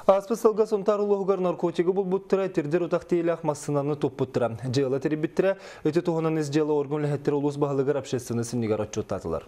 Аспысылға сонтарылығығар наркотигі бұл бұттыра тердер ұтақтейлі ақмасынаны топ бұттыра. Жиылы тері біттіра, өте тұғынан ізжелі оргын ләхеттері ұлыс бағылығыр апшесіні сінігар отчуттатылар.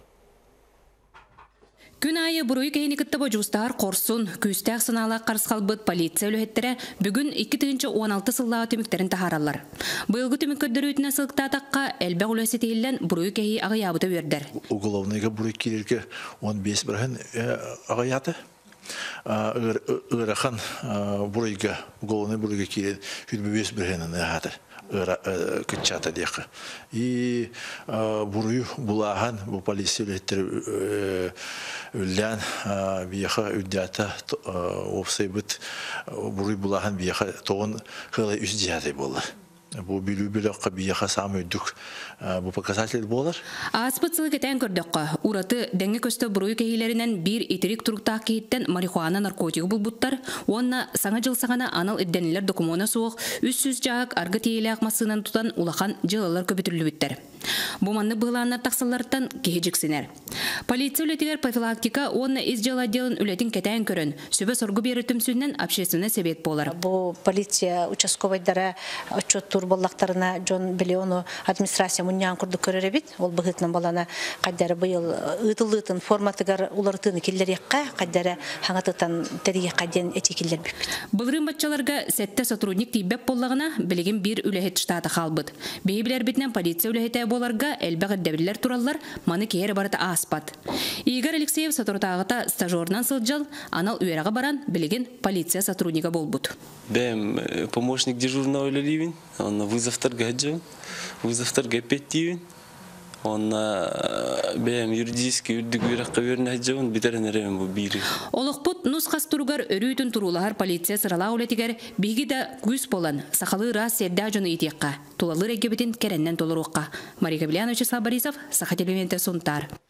Күн айы бұруй кейіні күтті бұжустағар қорсын, күстәқ сынала қарысқалбыт полиция өліхеттері бүгін 2-16 сыллағы түміктерін тахаралар. Бұйылғы түміккөддері өтіне сылықта атаққа әлбәқ үләсі тейілін бұруй кейі ағаябыты өрдер. Уголовныйға бұруй кейлерге 15 бірген ағаяты. Ырахан буруйга уголовный буруйга кирен хүлбүбес биренен хатыр кытчата дияка и бурую булаган бу полициялеттер үллән бияха үддата опсайбыт буруй булаган бияха тогын хылы үз дияты болду. Бу билүү-билөккө бияха самый дук бу показатель болар. Аспытсылы кетен көрдөккө ураты деңге көстө буруй кейлеринен бир итерик туруктак кейттен марихуана наркотиги булбуттар, онна саңа жыл саңана анал идденилер докумона соок, үс-сүз жаак аргы тиеле акмасынан тутан улахан жылалар көбүтүрлүбүттер. Бу манны быылааннар таксалардан кехижиксинер. Полиция үлетигер профилактика онна из жыл отделын үлетин кетен көрөн, сөбө соргу бери түмсүннен общественный себет болар. Бу полиция участковайдара отчет турбаллактарына Джон Белиону администрация муньян курду көрөрөбит. Ол быгытнан балана каддары быйыл ытылытын форматыгар улартыны киллерекка каддары хаңатытан териге каден этикиллер бит. Былрын батчаларга сетте сотрудник тибеп боллагына билигин бир үлехет штаты халбыт. Бейбилер битнен полиция үлехете боларга элбәгә дәбилләр тураллар маны кеер барыта аспат. Игорь Алексеев сотрудагыта стажернан сылжал анал үйрәгә баран билигин полиция сотрудника болбут. Бем помощник дежурного Ливин, он вызов торгаджу, вызов торгапетивин, он бем юридический юридикуиракка вернәҗәүн битеренерем бу бири. Олықпут нусқас тургар өрүтүн турулар полиция сырала улетигер биги да күз болан сахалы рас сердә жаны итекка. Тулалыр эгебетин кереннен толуруққа. Мария Габлянович Борисов, Саха телевизионы Сунтар.